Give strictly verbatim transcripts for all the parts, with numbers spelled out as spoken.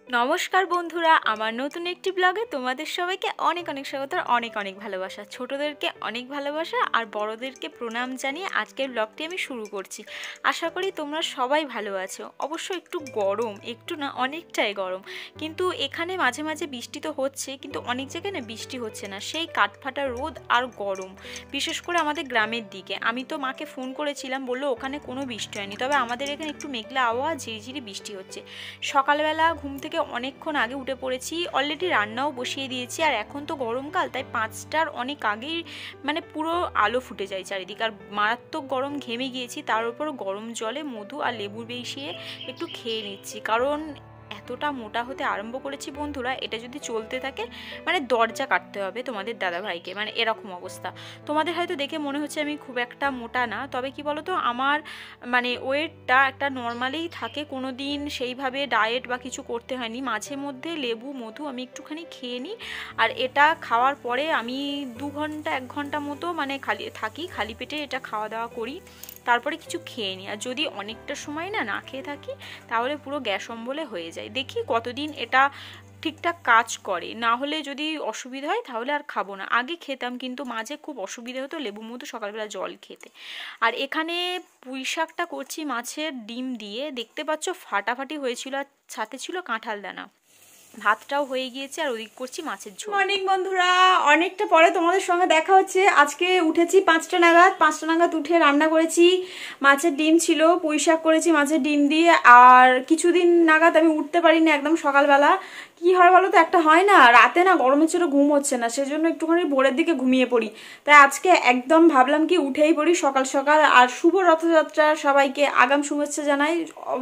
নমস্কার বন্ধুরা, আমার নতুন একটি ব্লগে তোমাদের সবাইকে অনেক অনেক স্বাগত আর অনেক অনেক ভালোবাসা। ছোটদেরকে অনেক ভালোবাসা আর বড়দেরকে প্রণাম জানিয়ে আজকের ব্লগটি আমি শুরু করছি। আশা করি তোমরা সবাই ভালো আছো। অবশ্য একটু গরম, একটু না অনেকটাই গরম, কিন্তু এখানে মাঝে মাঝে বৃষ্টি তো হচ্ছে, কিন্তু অনেক জায়গায় না বৃষ্টি হচ্ছে না, সেই কাঠফাটা রোদ আর গরম, বিশেষ করে আমাদের গ্রামের দিকে। আমি তো মাকে ফোন করেছিলাম, বললো ওখানে কোনো বৃষ্টি হয়নি, তবে আমাদের এখানে একটু মেঘলা আবহাওয়া, ঝিরিঝিরি বৃষ্টি হচ্ছে। সকালবেলা ঘুম থেকে অনেকক্ষণ আগে উঠে পড়েছি, অলরেডি রান্নাও বসিয়ে দিয়েছি। আর এখন তো গরমকাল, তাই পাঁচটার অনেক আগেই মানে পুরো আলো ফুটে যায় চারিদিকে, আর মারাত্মক গরম, ঘেমে গিয়েছি। তার উপর গরম জলে মধু আর লেবু মিশিয়ে একটু খেয়ে নিচ্ছি, কারণ এতটা মোটা হতে আরম্ভ করেছি বন্ধুরা, এটা যদি চলতে থাকে মানে দরজা কাটতে হবে তোমাদের দাদাভাইকে, মানে এরকম অবস্থা। তোমাদের হয়তো দেখে মনে হচ্ছে আমি খুব একটা মোটা না, তবে কি বলো তো, আমার মানে ওয়েটটা একটা নর্মালেই থাকে, কোনো দিন সেইভাবে ডায়েট বা কিছু করতে হয়নি। মাঝে মধ্যে লেবু মধু আমি একটুখানি খেয়ে নিই, আর এটা খাওয়ার পরে আমি দু ঘন্টা এক ঘন্টা মতো মানে খালি থাকি, খালি পেটে এটা খাওয়া দাওয়া করি, তারপরে কিছু খেয়ে নিই। আর যদি অনেকটা সময় না না খেয়ে থাকি, তাহলে পুরো গ্যাস অম্বলে হয়ে যায়। দেখি কতদিন এটা ঠিকঠাক কাজ করে, না হলে যদি অসুবিধা হয় তাহলে আর খাবো না। আগে খেতাম, কিন্তু মাঝে খুব অসুবিধা হতো লেবু মধু সকালবেলা জল খেতে। আর এখানে পুঁই শাকটা করছি মাছের ডিম দিয়ে, দেখতে পাচ্ছ ফাটাফাটি হয়েছিল, আর সাথে ছিল কাঁঠাল দানা। ভাতটাও হয়ে গিয়েছে, আর ওদিক করছি মাছের ঝোল। মর্নিং বন্ধুরা, অনেকটা পরে তোমাদের সঙ্গে দেখা হচ্ছে। আজকে উঠেছি পাঁচটা নাগাদ, পাঁচটা নাগাদ উঠে রান্না করেছি। মাছের ডিম ছিল, পুঁই শাক করেছি মাছের ডিম দিয়ে। আর কিছুদিন নাগাদ আমি উঠতে পারিনি একদম সকালবেলা। কি হয় বলো তো, একটা হয় না রাতে না গরমের ছিল ঘুম হচ্ছে না, সেজন্য একটুখানি ভোরের দিকে ঘুমিয়ে পড়ি। তাই আজকে একদম ভাবলাম কি উঠেই পড়ি সকাল সকাল। আর শুভ রথযাত্রা, সবাইকে আগাম শুভেচ্ছা জানাই।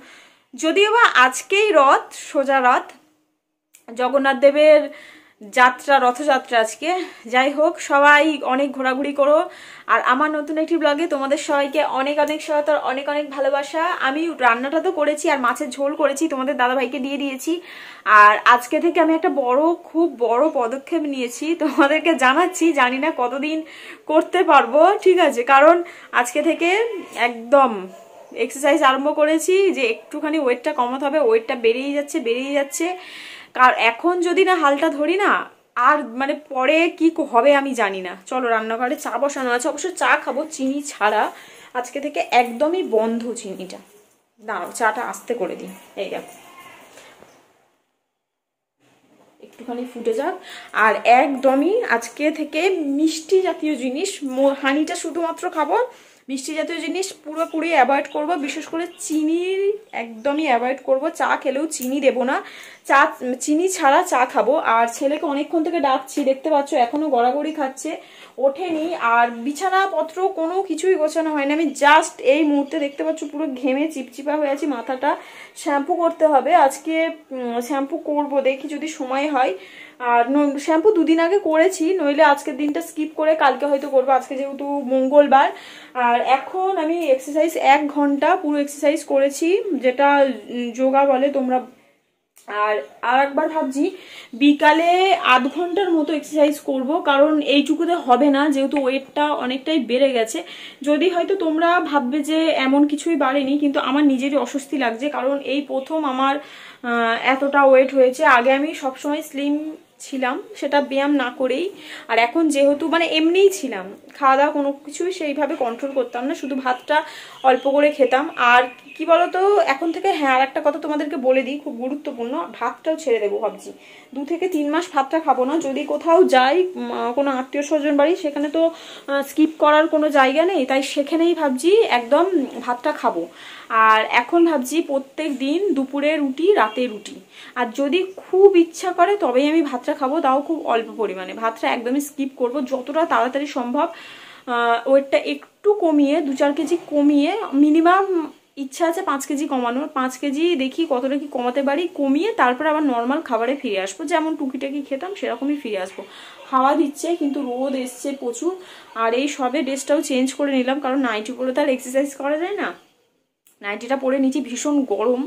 যদিও বা আজকেই রথ, সোজা রথ, জগন্নাথ দেবের যাত্রা, রথযাত্রা আজকে। যাই হোক, সবাই অনেক ঘোরাঘুরি করো। আর আমার নতুন একটি ব্লগে তোমাদের সবাইকে অনেক অনেক স্বাগত, অনেক অনেক ভালোবাসা। আমি রান্নাটা তো করেছি, আর মাছের ঝোল করেছি, তোমাদের দাদাভাইকে দিয়ে দিয়েছি। আর আজকে থেকে আমি একটা বড়, খুব বড় পদক্ষেপ নিয়েছি, তোমাদেরকে জানাচ্ছি। জানি না কতদিন করতে পারবো, ঠিক আছে, কারণ আজকে থেকে একদম এক্সারসাইজ আরম্ভ করেছি, যে একটুখানি ওয়েটটা কমাতে হবে। ওয়েটটা বেড়েই যাচ্ছে বেড়েই যাচ্ছে কার এখন যদি না হালটা ধরি না, আর মানে পরে কি হবে আমি জানি না। চলো, রান্নাঘরে চা বসানো আছে, অবশ্য চা খাবো চিনি ছাড়া। আজকে থেকে একদমই বন্ধ চিনিটা। দাঁড়াও, চাটা আস্তে করে দিই। এই দেখো, একটুখানি ফুটে যাক। আর একদমই আজকে থেকে মিষ্টি জাতীয় জিনিস, হানিটা শুধুমাত্র খাবো, মিষ্টি জাতীয় জিনিস পুরোপুরি অ্যাভয়েড করব। বিশেষ করে চিনি একদমই অ্যাভয়েড করব। চা খেলেও চিনি দেবো না, চা চিনি ছাড়া চা খাবো। আর ছেলেকে অনেকক্ষণ থেকে ডাকছি, দেখতে পাচ্ছ এখনো গড়াগড়ি খাচ্ছে, ওঠেনি। আর বিছানাপত্র কোনো কিছুই গোছানো হয়নি। আমি জাস্ট এই মুহূর্তে দেখতে পাচ্ছ পুরো ঘেমে চিপচিপা হয়ে আছি। মাথাটা শ্যাম্পু করতে হবে আজকে, শ্যাম্পু করব, দেখি যদি সময় হয়। আর শ্যাম্পু দুদিন আগে করেছি, নইলে আজকের দিনটা স্কিপ করে কালকে হয়তো করবো, আজকে যেহেতু মঙ্গলবার। আর এখন আমি এক্সারসাইজ এক ঘন্টা পুরো এক্সারসাইজ করেছি, যেটা যোগা বলে তোমরা। আর আর একবার ভাবছি বিকালে আধ ঘন্টার মতো এক্সারসাইজ করব, কারণ এইটুকুতে হবে না, যেহেতু ওয়েটটা অনেকটাই বেড়ে গেছে। যদি হয়তো তোমরা ভাববে যে এমন কিছুই বাড়েনি, কিন্তু আমার নিজেরই অস্বস্তি লাগছে, কারণ এই প্রথম আমার এতটা ওয়েট হয়েছে। আগে আমি সবসময় স্লিম ছিলাম, সেটা ব্যায়াম না করেই। আর এখন যেহেতু মানে এমনিই ছিলাম, খাওয়া দাওয়া কোনো কিছুই সেইভাবে কন্ট্রোল করতাম না, শুধু ভাতটা অল্প করে খেতাম। আর কি বলতো, এখন থেকে হ্যাঁ আর একটা কথা তোমাদেরকে বলে দিই, খুব গুরুত্বপূর্ণ, ভাতটাও ছেড়ে দেবো ভাবছি। দু থেকে তিন মাস ভাতটা খাবো না। যদি কোথাও যাই কোনো আত্মীয় স্বজন বাড়ি, সেখানে তো স্কিপ করার কোনো জায়গা নেই, তাই সেখানেই ভাবছি একদম ভাতটা খাবো। আর এখন ভাবছি প্রত্যেক দিন দুপুরে রুটি, রাতে রুটি। আর যদি খুব ইচ্ছা করে তবেই আমি ভাতটা খাবো, তাও খুব অল্প পরিমাণে। ভাতটা একদমই স্কিপ করব যতটা তাড়াতাড়ি সম্ভব। ওয়েটটা একটু কমিয়ে, দু চার কেজি কমিয়ে, মিনিমাম ইচ্ছা আছে পাঁচ কেজি কমানোর। পাঁচ কেজি দেখি কতটা কি কমাতে পারি, কমিয়ে তারপর আবার নর্মাল খাবারে ফিরে আসবো, যেমন টুকিটাকি খেতাম সেরকমই ফিরে আসবো। হাওয়া দিচ্ছে, কিন্তু রোদ এসছে প্রচুর। আর এই সবে ড্রেসটাও চেঞ্জ করে নিলাম, কারণ নাইটি পরে তো আর এক্সারসাইজ করা যায় না। নাইটিটা পরে নিচে ভীষণ গরম,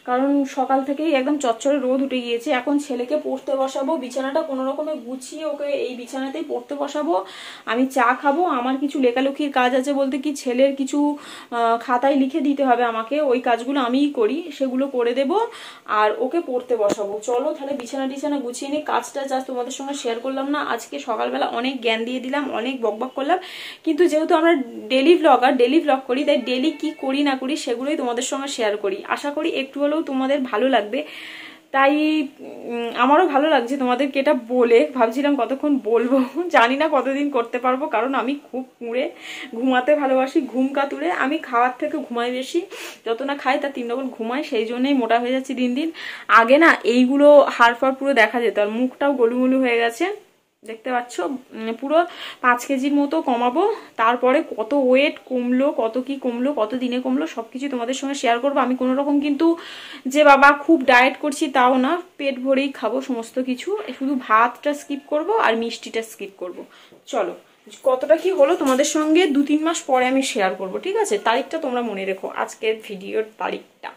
কারণ সকাল থেকেই একদম চচ্চরে রোদ উঠে গিয়েছে। এখন ছেলেকে পড়তে বসাবো, বিছানাটা কোনো রকমে গুছিয়ে ওকে এই বিছানাতেই পড়তে বসাবো। আমি চা খাবো, আমার কিছু লেখালেখির কাজ আছে, বলতে কি ছেলের কিছু খাতায় লিখে দিতে হবে আমাকে, ওই কাজগুলো আমিই করি, সেগুলো করে দেব আর ওকে পড়তে বসাবো। চলো তাহলে বিছানা টিছানা গুছিয়ে নিই। কাজটা যা তোমাদের সঙ্গে শেয়ার করলাম না আজকে সকালবেলা, অনেক জ্ঞান দিয়ে দিলাম, অনেক বকবক করলাম, কিন্তু যেহেতু আমরা ডেলি ব্লগার, ডেলি ব্লগ করি, তাই ডেলি কি করি না করি সেগুলোই তোমাদের সঙ্গে শেয়ার করি। আশা করি একটু হলেও তোমাদের ভালো লাগবে, তাই আমারও ভালো লাগছে তোমাদেরকে এটা বলে। ভাবছিলাম কতক্ষণ বলবো, জানি না কতদিন করতে পারবো, কারণ আমি খুব কুঁড়ে, ঘুমাতে ভালোবাসি, ঘুম কাতুরে। আমি খাওয়ার থেকে ঘুমাই বেশি, যত না খাই তার তিন ডবল ঘুমাই, সেই জন্যই মোটা হয়ে যাচ্ছি দিন দিন। আগে না এইগুলো হাড় ফাড় পুরো দেখা যেত, আর মুখটাও গলুমলু হয়ে গেছে, দেখতে পাচ্ছ, পুরো পাঁচ কেজির মতো কমাবো। তারপরে কত ওয়েট কমলো, কত কি কমলো, কত দিনে কমলো, সবকিছু তোমাদের সঙ্গে শেয়ার করবো। আমি কোনো রকম কিন্তু যে বাবা খুব ডায়েট করছি তাও না, পেট ভরেই খাবো সমস্ত কিছু, শুধু ভাতটা স্কিপ করব আর মিষ্টিটা স্কিপ করব। চলো কতটা কি হলো তোমাদের সঙ্গে দু তিন মাস পরে আমি শেয়ার করব, ঠিক আছে? তারিখটা তোমরা মনে রেখো, আজকের ভিডিওর তারিখটা।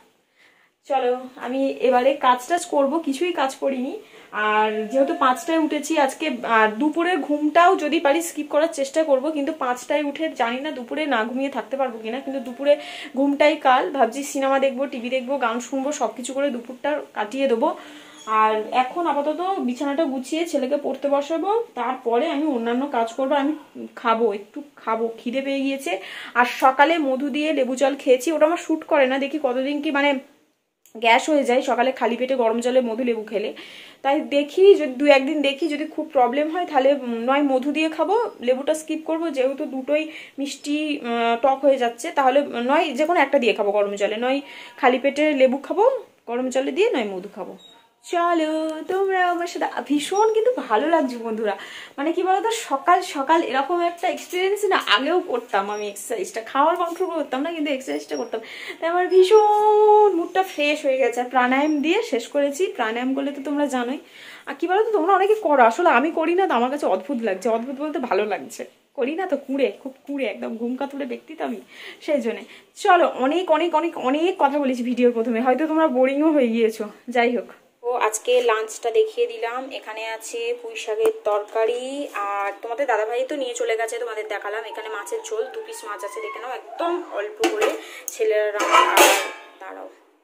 চলো আমি এবারে কাজ টাজ করবো, কিছুই কাজ করিনি। আর যেহেতু পাঁচটায় উঠেছি আজকে, দুপুরের ঘুমটাও যদি পারি স্কিপ করার চেষ্টা করব, কিন্তু পাঁচটায় উঠে জানি না দুপুরে না ঘুমিয়ে থাকতে পারবো কিনা, কিন্তু দুপুরে ঘুমটাই কাল। ভাবছি সিনেমা দেখবো, টিভি দেখবো, গান শুনবো, সবকিছু করে দুপুরটা কাটিয়ে দেবো। আর এখন আপাতত বিছানাটা গুছিয়ে ছেলেকে পড়তে বসাবো, তারপরে আমি অন্যান্য কাজ করবো। আমি খাবো, একটু খাবো, খিদে পেয়ে গিয়েছে। আর সকালে মধু দিয়ে লেবু জল খেয়েছি, ওটা আমার শ্যুট করে না, দেখি কতদিন কি মানে গ্যাস হয়ে যায় সকালে খালি পেটে গরম জলে মধু লেবু খেলে। তাই দেখি যদি দু একদিন দেখি যদি খুব প্রবলেম হয় তাহলে নয় মধু দিয়ে খাবো, লেবুটা স্কিপ করবো, যেহেতু দুটোই মিষ্টি টক হয়ে যাচ্ছে, তাহলে নয় যে কোনো একটা দিয়ে খাবো গরম জলে, নয় খালি পেটে লেবু খাবো গরম জলে দিয়ে, নয় মধু খাবো। চলো তোমরা আমার সাথে, ভীষণ কিন্তু ভালো লাগছে বন্ধুরা। মানে কি বলতো, সকাল সকাল এরকম একটা এক্সপিরিয়েন্স না আগেও করতাম আমি, এক্সারসাইজটা খাওয়ার কন্ট্রোল করতাম না, কিন্তু এক্সারসাইজটা করতাম, তাই আমার ভীষণ মুডটা ফ্রেশ হয়ে গেছে। আর প্রাণায়াম দিয়ে শেষ করেছি, প্রাণায়াম করলে তো তোমরা জানোই। আর কি বলতো, তোমরা অনেকে করো, আসলে আমি করি না তো, আমার কাছে অদ্ভুত লাগছে, অদ্ভুত বলতে ভালো লাগছে, করি না তো, কুঁড়ে, খুব কুঁড়ে, একদম ঘুম কাতুরে ব্যক্তি তো আমি, সেই জন্যে। চলো অনেক অনেক অনেক অনেক কথা বলেছি ভিডিওর প্রথমে, হয়তো তোমরা বোরিংও হয়ে গিয়েছো, যাই হোক। ও আজকে লাঞ্চটা দেখিয়ে দিলাম, এখানে আছে পুঁই শাকের তরকারি, আর তোমাদের দাদাভাই তো নিয়ে চলে গেছে, তোমাদের দেখালাম। এখানে মাছের ঝোল, দু পিস মাছ আছে দেখে নাও, একদম অল্প করে, ছেলেরা। আর দাঁড়াও,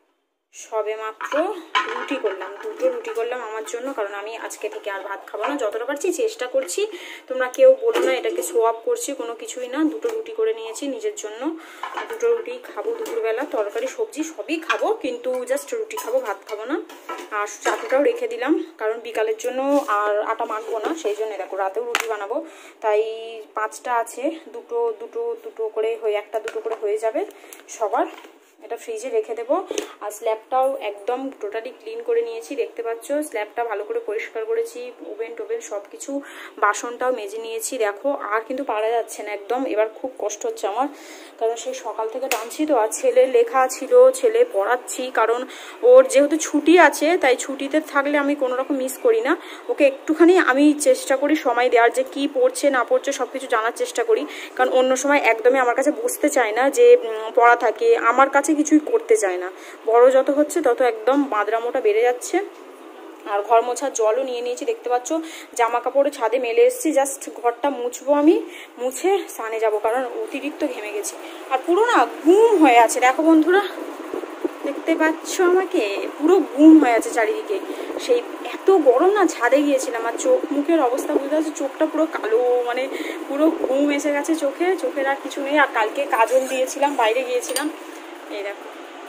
সবে মাত্র রুটি করলাম, দুটো রুটি করলাম আমার জন্য, কারণ আমি আজকে থেকে আর ভাত খাবো না, যতটা পারছি চেষ্টা করছি। তোমরা কেউ বলো না এটাকে শো আপ করছি, কোনো কিছুই না। দুটো রুটি করে নিয়েছি নিজের জন্য, দুটো রুটি খাবো দুপুরবেলা, তরকারি সবজি সবই খাবো, কিন্তু জাস্ট রুটি খাবো, ভাত খাবো না। আর চাটুটাও রেখে দিলাম, কারণ বিকালের জন্য আর আটা মাখবো না, সেই জন্য দেখো রাতেও রুটি বানাবো, তাই পাঁচটা আছে, দুটো দুটো দুটো করে হয়ে, একটা দুটো করে হয়ে যাবে সবার। এটা ফ্রিজে রেখে দেবো। আর স্ল্যাবটাও একদম টোটালি ক্লিন করে নিয়েছি, দেখতে পাচ্ছ স্ল্যাবটা ভালো করে পরিষ্কার করেছি, ওভেন টোভেন সব কিছু, বাসনটাও মেজে নিয়েছি। দেখো আর কিন্তু পারা যাচ্ছে না একদম, এবার খুব কষ্ট হচ্ছে আমার, কারণ সেই সকাল থেকে টানছি তো। আর ছেলে লেখা ছিল, ছেলে পড়াচ্ছি, কারণ ওর যেহেতু ছুটি আছে, তাই ছুটিতে থাকলে আমি কোনো রকম মিস করি না, ওকে একটুখানি আমি চেষ্টা করি সময় দেওয়ার, যে কি পড়ছে না পড়ছে সব কিছু জানার চেষ্টা করি, কারণ অন্য সময় একদমই আমার কাছে বসতে চায় না, যে পড়া থাকে আমার কাছে, কিছুই করতে চায় না। বড় যত হচ্ছে তত একদম বাঁদরামোটা বেড়ে যাচ্ছে। আর ঘর মোছার জলও নিয়ে নিয়েছি, দেখতে পাচ্ছ, জামা কাপড় ছাদে মেলে এসেছি, জাস্ট ঘরটা মুছবো, আমি মুছে স্নানে যাব, কারণ অতিরিক্ত ঘেমে গেছি। আর পুরো না গুম হয়ে আছে, দেখো বন্ধুরা, দেখতে পাচ্ছ আমাকে, পুরো গুম হয়ে আছে চারিদিকে। সেই এত গরম না, ছাদে গিয়েছিলাম, আর চোখ মুখের অবস্থা বুঝতে পারছি, চোখটা পুরো কালো, মানে পুরো ঘুম এসে গেছে চোখে, চোখের আর কিছু নেই। আর কালকে কাজল দিয়েছিলাম, বাইরে গিয়েছিলাম, এই দেখো।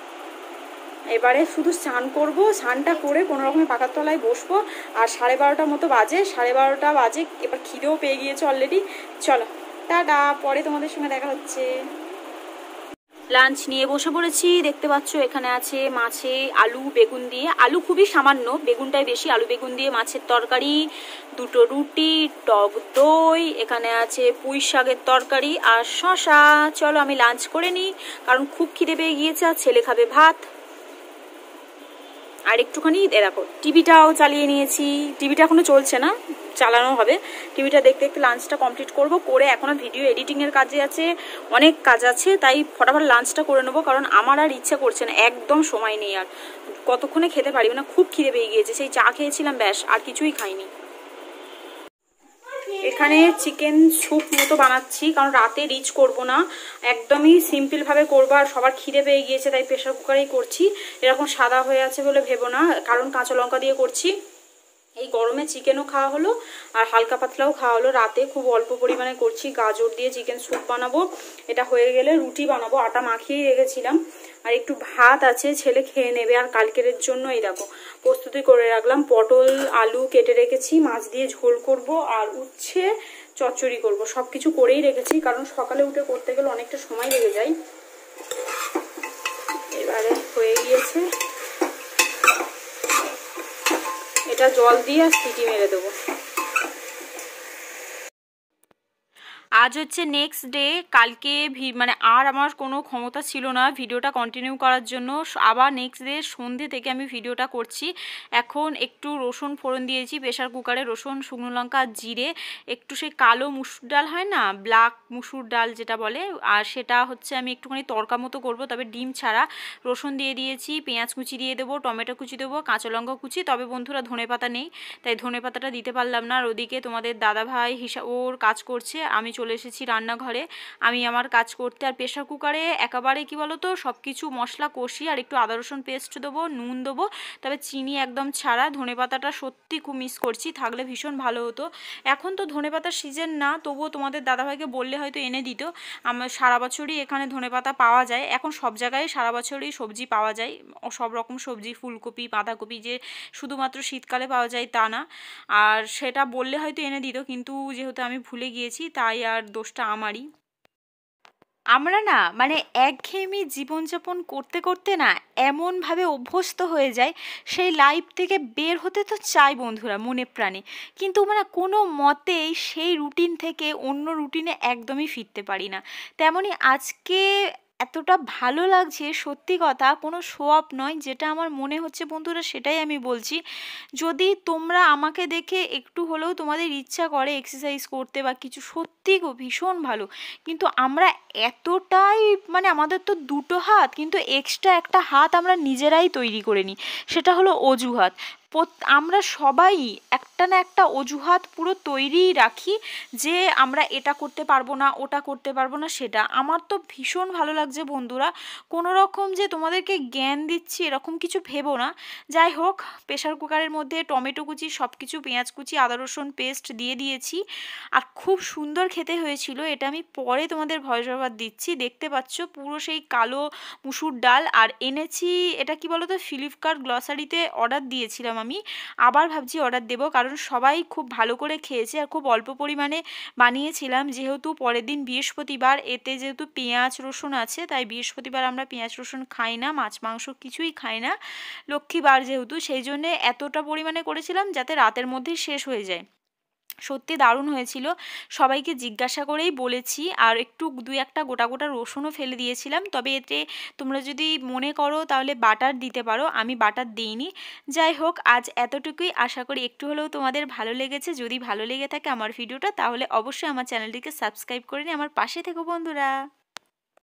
এবারে শুধু স্নান করবো, স্নানটা করে কোনো রকমের পাকার তলায় বসবো। আর সাড়ে বারোটার মতো বাজে, সাড়ে বারোটা বাজে, এবার খিদেও পেয়ে গিয়েছে অলরেডি। চলো টাটা, পরে তোমাদের সঙ্গে দেখা হচ্ছে। লাঞ্চ নিয়ে বসে পড়েছি, দেখতে পাচ্ছ এখানে আছে মাছে আলু বেগুন দিয়ে, আলু খুবই সামান্য, বেগুনটাই বেশি, আলু বেগুন দিয়ে মাছের তরকারি, দুটো রুটি, টক দই, এখানে আছে পুঁই শাকের তরকারি আর শশা। চলো আমি লাঞ্চ করে নিই, কারণ খুব খিদে পেয়ে গিয়েছে, আর ছেলে খাবে ভাত। আর একটুখানি দেখো টিভিটাও চালিয়ে নিয়েছি, টিভিটা এখনো চলছে না, চালানো হবে। টিভিটা দেখতে দেখতে লাঞ্চটা কমপ্লিট করব, করে এখনো ভিডিও এডিটিংয়ের কাজে আছে, অনেক কাজ আছে, তাই ফটাফট লাঞ্চটা করে নেবো, কারণ আমার আর ইচ্ছা করছে না, একদম সময় নেই। আর কতক্ষণে খেতে পারি না, খুব খিদে পেয়ে গিয়েছে। সেই চা খেয়েছিলাম, ব্যাস আর কিছুই খাইনি। এখানে চিকেন স্যুপ মতো বানাচ্ছি, কারণ রাতে রিচ করব না, একদমই সিম্পলভাবে করবো। আর সবার খিদে পেয়ে গিয়েছে তাই প্রেশার কুকারেই করছি। এরকম সাদা হয়ে আছে বলে ভেবো না, কারণ কাঁচা লঙ্কা দিয়ে করছি। এই গরমে চিকেনও খাওয়া হলো আর হালকা পাতলাও খাওয়া হলো। রাতে খুব অল্প পরিমাণে করছি, গাজর দিয়ে চিকেন স্যুপ বানাবো। এটা হয়ে গেলে রুটি বানাবো, আটা মাখিয়েই রেখেছিলাম। আর একটু ভাত আছে, ছেলে খেয়ে নেবে। আর কালকের জন্য এই দেখো প্রস্তুতি করে রাখলাম, পটল আলু কেটে রেখেছি, মাছ দিয়ে ঝোল করব আর উচ্ছে চচ্চড়ি করব। সব কিছু করেই রেখেছি, কারণ সকালে উঠে করতে গেলে অনেকটা সময় লেগে যায়। এবারে হয়ে গিয়েছে, এটা জল দিয়ে আর সিটি মেরে দেবো। আজ হচ্ছে নেক্সট ডে। কালকে মানে আর আমার কোনো ক্ষমতা ছিল না ভিডিওটা কন্টিনিউ করার জন্য। আবার নেক্সট ডে সন্ধ্যে থেকে আমি ভিডিওটা করছি। এখন একটু রসুন ফোড়ন দিয়েছি প্রেশার কুকারে, রসুন শুকনো লঙ্কা জিরে, একটু সেই কালো মুসুর ডাল হয় না, ব্ল্যাক মুসুর ডাল যেটা বলে, আর সেটা হচ্ছে আমি একটুখানি তরকা মতো করব, তবে ডিম ছাড়া। রসুন দিয়ে দিয়েছি, পেঁয়াজ কুচি দিয়ে দেবো, টমেটো কুচি দেবো, কাঁচা লঙ্কা কুচি। তবে বন্ধুরা ধনেপাতা নেই, তাই ধনেপাতাটা দিতে পারলাম না। আর ওদিকে তোমাদের দাদাভাই হিসাব ওর কাজ করছে, আমি চলে এসেছি রান্নাঘরে, আমি আমার কাজ করতে। আর প্রেশার কুকারে একেবারে কি বলো তো, সব কিছু মশলা কষি আর একটু আদা রসুন পেস্ট দেবো, নুন দেবো, তবে চিনি একদম ছাড়া। ধনেপাতাটা সত্যি খুব মিস করছি, থাকলে ভীষণ ভালো হতো। এখন তো ধনেপাতার সিজন না, তবুও তোমাদের দাদাভাইকে বললে হয়তো এনে দিত। আমার সারা বছরই এখানে ধনেপাতা পাওয়া যায়, এখন সব জায়গায় সারা বছরই সবজি পাওয়া যায়, সব রকম সবজি, ফুলকপি বাঁধাকপি, যে শুধুমাত্র শীতকালে পাওয়া যায় তা না। আর সেটা বললে হয়তো এনে দিত, কিন্তু যেহেতু আমি ভুলে গিয়েছি তাই আর দোষটা আমারই। আমরা না মানে একঘেয়েমি জীবনযাপন করতে করতে না এমনভাবে অভ্যস্ত হয়ে যায়, সেই লাইফ থেকে বের হতে তো চাই বন্ধুরা মনে প্রাণে, কিন্তু মানে কোনো মতেই সেই রুটিন থেকে অন্য রুটিনে একদমই ফিরতে পারি না। তেমনই আজকে এতটা ভালো লাগছে, সত্যি কথা, কোনো শো অফ নয়, যেটা আমার মনে হচ্ছে বন্ধুরা সেটাই আমি বলছি। যদি তোমরা আমাকে দেখে একটু হলেও তোমাদের ইচ্ছা করে এক্সারসাইজ করতে বা কিছু, সত্যি গো ভীষণ ভালো। কিন্তু আমরা এতটাই মানে আমাদের তো দুটো হাত, কিন্তু এক্সট্রা একটা হাত আমরা নিজেরাই তৈরি করে নিই, সেটা হলো অজুহাত। আমরা সবাই একটা না একটা অজুহাত পুরো তৈরিই রাখি, যে আমরা এটা করতে পারবো না, ওটা করতে পারবো না। সেটা আমার তো ভীষণ ভালো লাগছে বন্ধুরা, কোনো রকম যে তোমাদেরকে জ্ঞান দিচ্ছি এরকম কিছু ভেবো না। যাই হোক, প্রেশার কুকারের মধ্যে টমেটো কুচি সব কিছু, পেঁয়াজ কুচি, আদা রসুন পেস্ট দিয়ে দিয়েছি, আর খুব সুন্দর খেতে হয়েছিল। এটা আমি পরে তোমাদের ভয়েস ওভার দিচ্ছি, দেখতে পাচ্ছ পুরো সেই কালো মুসুর ডাল। আর এনেছি এটা কি বলো তো, ফ্লিপকার্ট গ্লসারিতে অর্ডার দিয়েছিলাম আমি, আবার ভাবছি অর্ডার দেবো, কারণ সবাই খুব ভালো করে খেয়েছে আর খুব অল্প পরিমাণে বানিয়েছিলাম। যেহেতু পরের দিন বৃহস্পতিবার, এতে যেহেতু পেঁয়াজ রসুন আছে, তাই বৃহস্পতিবার আমরা পেঁয়াজ রসুন খাই না, মাছ মাংস কিছুই খাই না, লক্ষ্মীবার যেহেতু, সেই জন্যে এতটা পরিমাণে করেছিলাম যাতে রাতের মধ্যেই শেষ হয়ে যায়। সত্যি দারুণ হয়েছিল, সবাইকে জিজ্ঞাসা করেই বলেছি। আর একটু দুই একটা গোটা গোটা রসুনও ফেলে দিয়েছিলাম, তবে এতে তোমরা যদি মনে করো তাহলে বাটার দিতে পারো, আমি বাটার দিইনি। যাই হোক, আজ এতটুকুই, আশা করি একটু হলেও তোমাদের ভালো লেগেছে। যদি ভালো লেগে থাকে আমার ভিডিওটা, তাহলে অবশ্যই আমার চ্যানেলটিকে সাবস্ক্রাইব করে নিয়ে আমার পাশে থেকো বন্ধুরা।